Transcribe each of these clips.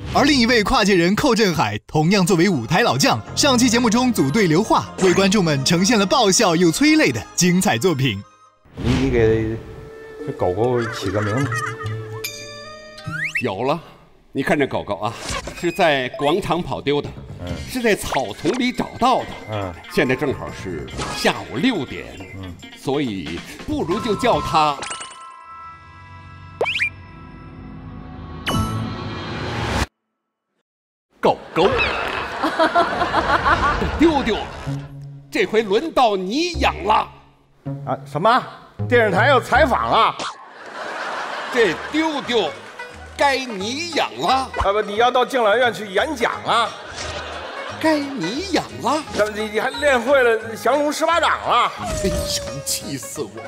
而另一位跨界人寇振海同样作为舞台老将，上期节目中组队刘桦，为观众们呈现了爆笑又催泪的精彩作品。 你给这狗狗起个名字。 有了，你看这狗狗啊，是在广场跑丢的，是在草丛里找到的，现在正好是下午6点，所以不如就叫它狗狗。丢丢，这回轮到你养了。 啊，什么？电视台要采访了？ 这丢丢该你养了。 啊不，你要到敬老院去演讲了？ 该你养了。 你还练会了降龙十八掌了？ 哎呦，气死我！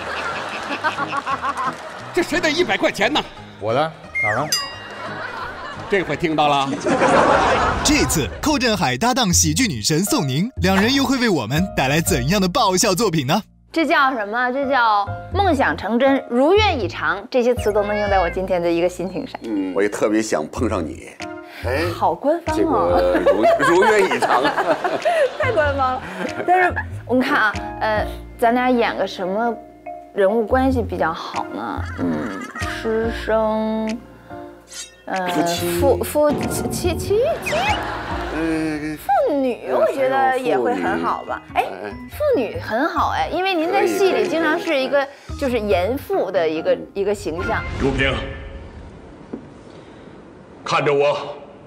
这谁的100块钱呢？ 我的哪儿呢？ 这回听到了。 这次寇振海搭档喜剧女神宋宁，两人又会为我们带来怎样的爆笑作品呢？ 这叫什么？这叫梦想成真，如愿以偿。这些词都能用在我今天的一个心情上。 我也特别想碰上你。 哎，好官方哦！这个如愿以偿， 太官方了。但是我们看啊，咱俩演个什么人物关系比较好呢？师生。夫妻，妇女，我觉得也会很好吧？哎，妇女很好哎，因为您在戏里经常是一个就是严父的一个形象。 如萍，看着我。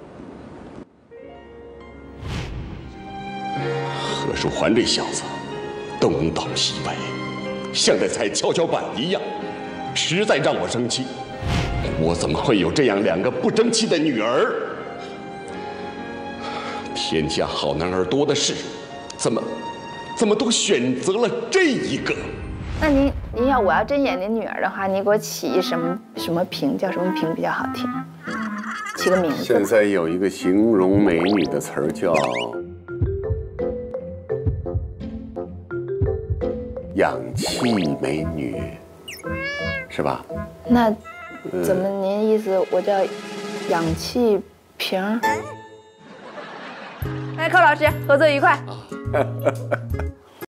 何书桓这小子，东倒西歪，像在踩跷跷板一样，实在让我生气。我怎么会有这样2个不争气的女儿？天下好男儿多的是，怎么都选择了这一个？ 那您要我要真演您女儿的话，你给我起一什么萍，叫什么萍比较好听？起个名字。 现在有一个形容美女的词儿叫氧气美女，是吧？ 那怎么您意思我叫氧气瓶？哎，寇老师，合作愉快。